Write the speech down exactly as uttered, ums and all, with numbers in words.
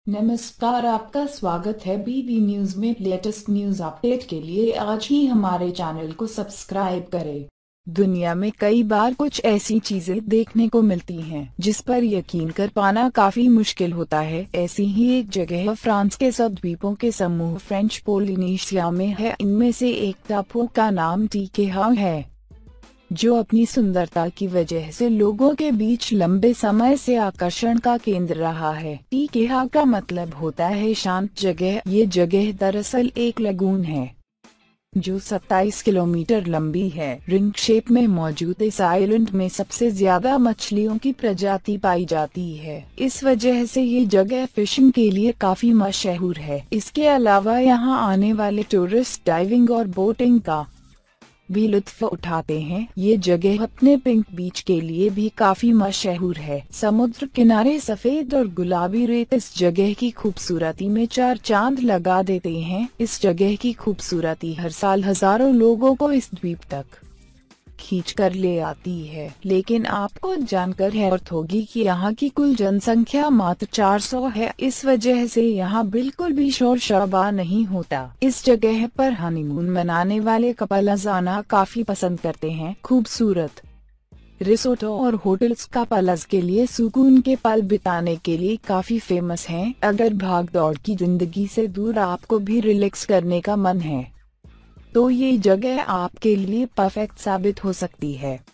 नमस्कार, आपका स्वागत है बीबी न्यूज में। लेटेस्ट न्यूज अपडेट के लिए आज ही हमारे चैनल को सब्सक्राइब करें। दुनिया में कई बार कुछ ऐसी चीजें देखने को मिलती हैं जिस पर यकीन कर पाना काफी मुश्किल होता है। ऐसी ही एक जगह फ्रांस के सब द्वीपों के समूह फ्रेंच पोलिनेशिया में है। इनमें से एक टापू का नाम टीकेहा है, जो अपनी सुंदरता की वजह से लोगों के बीच लंबे समय से आकर्षण का केंद्र रहा है। टीकेहा का मतलब होता है शांत जगह। ये जगह दरअसल एक लगून है जो सत्ताईस किलोमीटर लंबी है। रिंग शेप में मौजूद इस आइलैंड में सबसे ज्यादा मछलियों की प्रजाति पाई जाती है। इस वजह से ये जगह फिशिंग के लिए काफी मशहूर है। इसके अलावा यहाँ आने वाले टूरिस्ट डाइविंग और बोटिंग का भी लुत्फ उठाते हैं। ये जगह अपने पिंक बीच के लिए भी काफी मशहूर है। समुद्र किनारे सफेद और गुलाबी रेत इस जगह की खूबसूरती में चार चांद लगा देते हैं। इस जगह की खूबसूरती हर साल हजारों लोगों को इस द्वीप तक खींच कर ले आती है। लेकिन आपको जानकर हैरत होगी कि यहाँ की कुल जनसंख्या मात्र चार सौ है। इस वजह से यहाँ बिल्कुल भी शोर शराबा नहीं होता। इस जगह पर हनीमून मनाने वाले कपल्स आना काफी पसंद करते हैं। खूबसूरत रिसोर्टों और होटल्स कपल्स के लिए सुकून के पल बिताने के लिए काफी फेमस हैं। अगर भाग दौड़ की जिंदगी से दूर आपको भी रिलैक्स करने का मन है तो ये जगह आपके लिए परफेक्ट साबित हो सकती है।